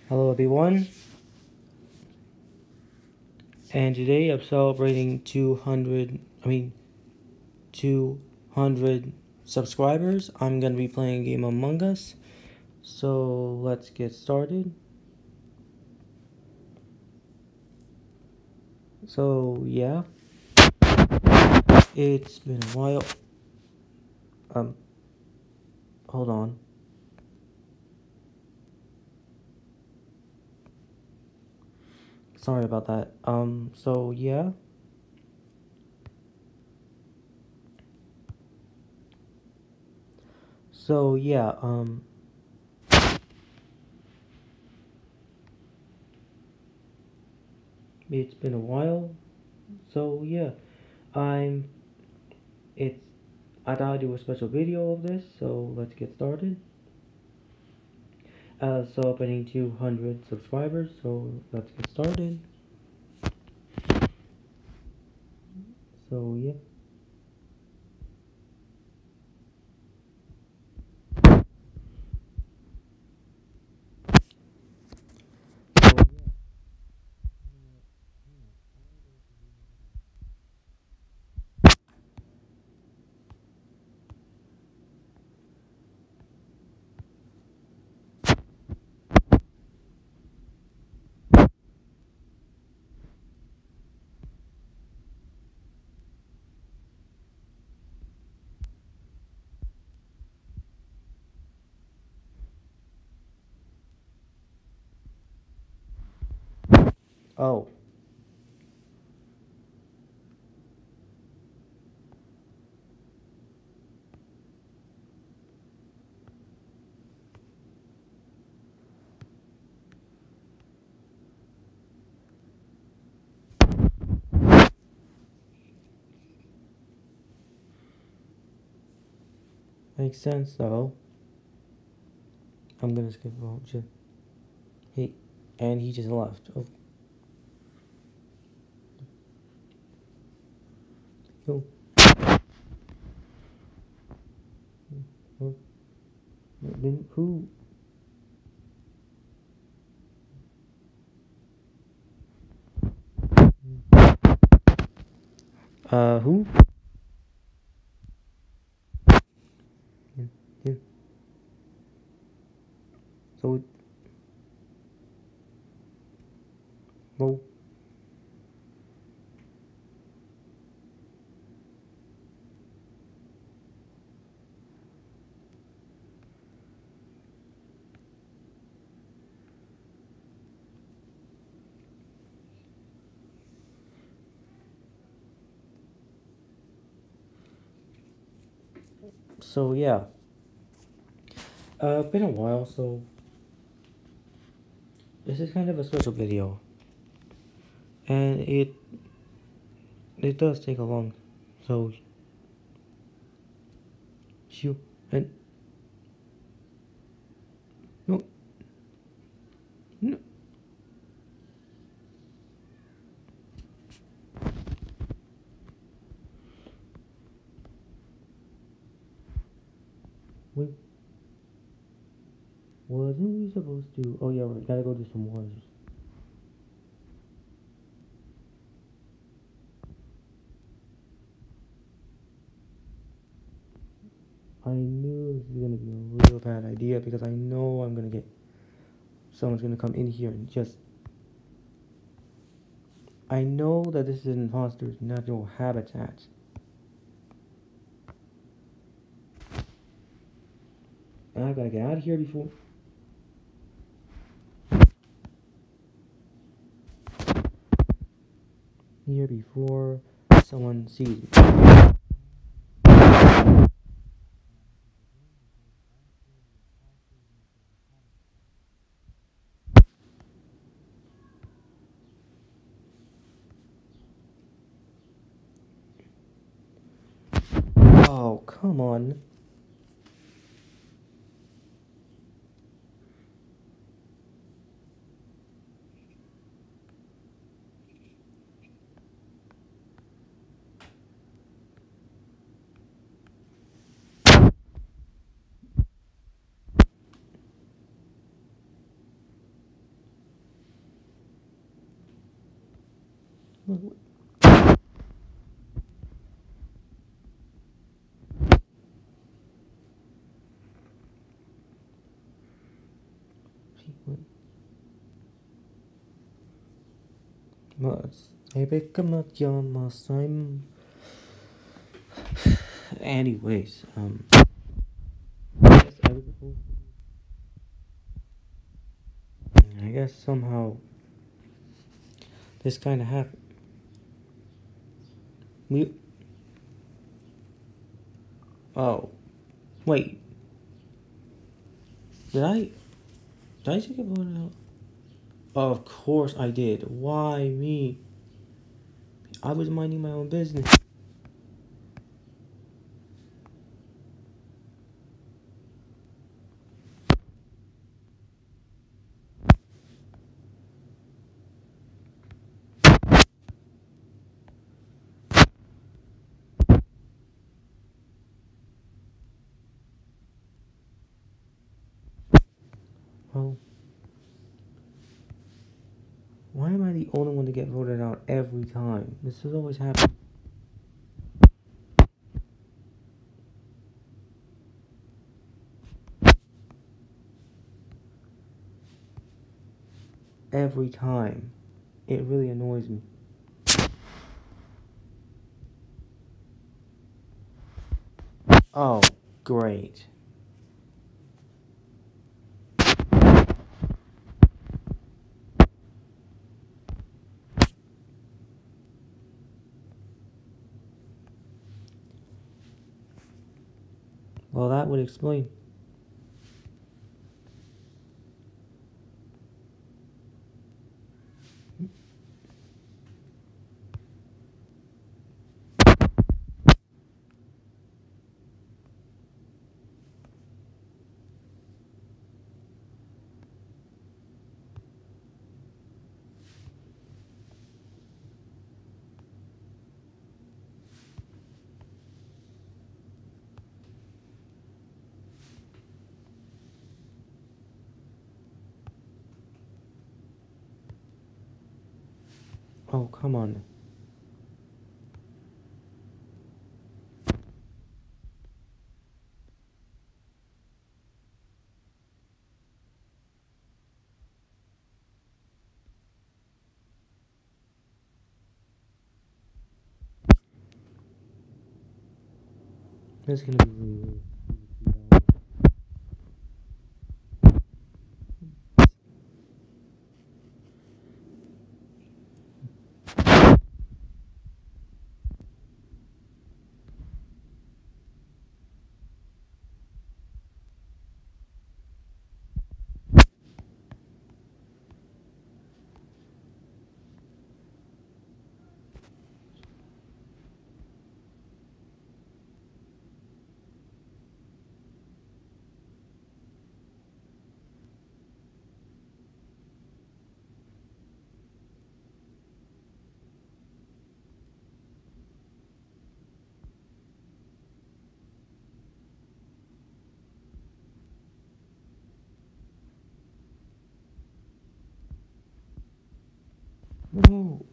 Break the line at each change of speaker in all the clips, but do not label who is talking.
Hello everyone, and today I'm celebrating 200 subscribers. I'm gonna be playing a game Among Us, so let's get started. So yeah, it's been a while. Um, hold on. Sorry about that. So yeah. So yeah, it's been a while. So yeah, I'm. It's. I thought I'd do a special video of this, so let's get started. So opening 200 subscribers, so let's get started. So yeah. Oh. Makes sense though. I'm gonna skip vote. He and he just left. Oh. Oh. Oh. Then who? Who? Yeah. So, no. So yeah. Been a while, so this is kind of a special video, and it does take a long. So, you and no, no. Wait, wasn't we supposed to? Oh yeah, we gotta go do some wars. I knew this was gonna be a real bad idea because I know I'm gonna get someone's gonna come in here and just. I know that this is an imposter's natural habitat. And I gotta get out of here before someone sees me. Oh, come on. Look. Anyways, I guess somehow this kind of happened. We. Oh, wait. Did I? Did I take a vote out? Of course I did. Why me? I was minding my own business. Well, why am I the only one to get voted out every time? This has always happened. Every time. It really annoys me. Oh, great. Well, that would explain. Oh, come on. This is gonna be really weird. No.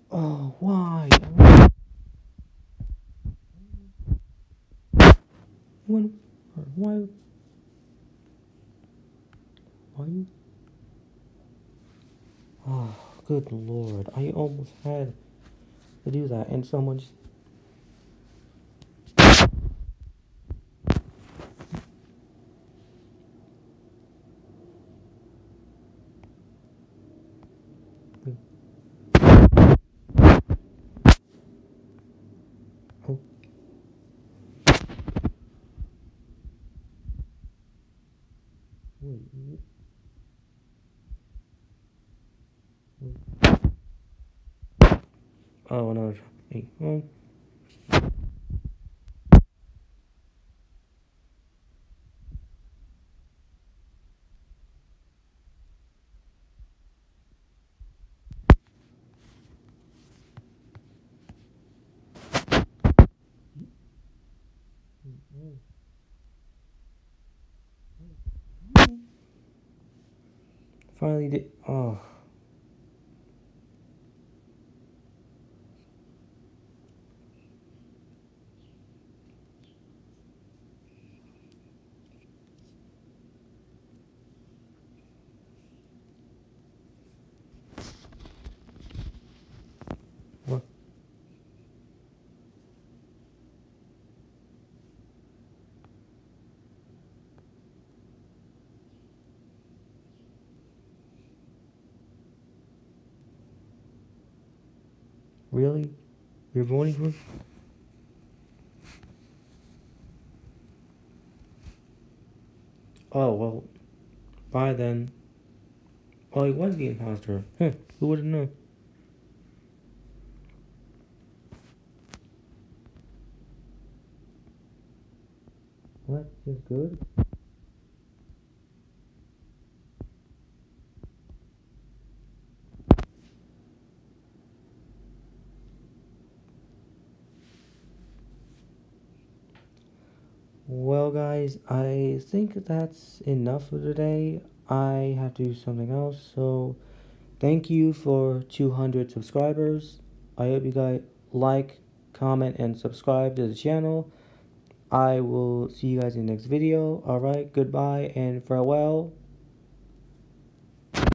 Oh, why? When? Why? Why? Oh, good lord! I almost had to do that, and someone just. Oh, wait. Oh no! Hey, oh. Finally did. Oh, what? Really? You're voting for? Oh well. Bye then. Oh, he was the imposter. Huh? Who would have known? What? Just good? Well, guys, I think that's enough for today. I have to do something else, so thank you for 200 subscribers. I hope you guys like, comment, and subscribe to the channel. I will see you guys in the next video. Alright, goodbye and farewell.